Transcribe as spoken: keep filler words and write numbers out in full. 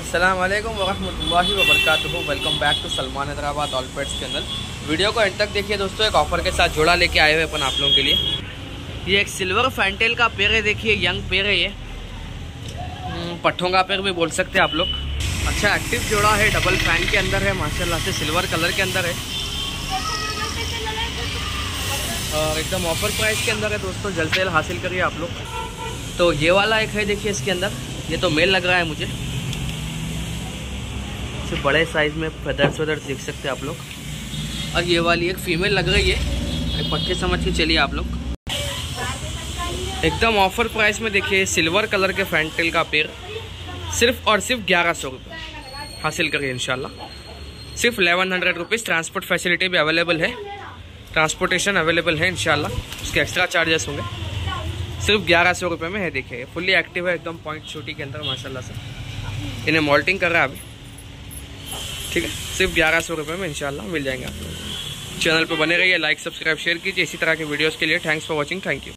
अस्सलाम वालेकुम वरहमतुल्लाहि वबरकातुहू। Welcome back to Salman Hyderabad all pets channel. Video को एंड तक देखिए दोस्तों, एक ऑफर के साथ जोड़ा लेके आए हुए अपन आप लोगों के लिए। ये एक सिल्वर फैंटेल का पेड़ है, देखिए यंग पेड़ है, ये पट्ठों का पेड़ भी बोल सकते हैं आप लोग। अच्छा एक्टिव जोड़ा है, डबल फैन के अंदर है, माशाल्लाह से सिल्वर कलर के अंदर है और एकदम ऑफर प्राइस के अंदर है दोस्तों। जल्द से जल्द हासिल करिए आप लोग। तो ये वाला एक है, देखिए इसके अंदर ये तो मेल लग रहा है मुझे, से बड़े साइज में फेदर्स वेदर्स देख सकते हैं आप लोग। और ये वाली एक फीमेल लग रही है, एक पट्टे समझ के चलिए आप लोग। एकदम ऑफर प्राइस में देखिए सिल्वर कलर के फैंटेल का पेड़ सिर्फ और सिर्फ ग्यारह सौ रुपये हासिल करिए इंशाल्लाह। सिर्फ eleven hundred rupees. Transport facility भी अवेलेबल है, ट्रांसपोर्टेशन अवेलेबल है इंशाल्लाह, उसके एक्स्ट्रा चार्जेस होंगे। सिर्फ ग्यारह सौ रुपये में है, देखिए फुल्ली एक्टिव है, एकदम पॉइंट छोटी के अंदर माशाल्लाह से। इन्हें मॉल्टिंग कर रहा है अभी, ठीक है। सिर्फ ग्यारह सौ रुपये में इंशाल्लाह मिल जाएंगे आप लोग। चैनल पर बने रहिए, लाइक सब्सक्राइब शेयर कीजिए इसी तरह के वीडियोस के लिए। Thanks for watching, thank you.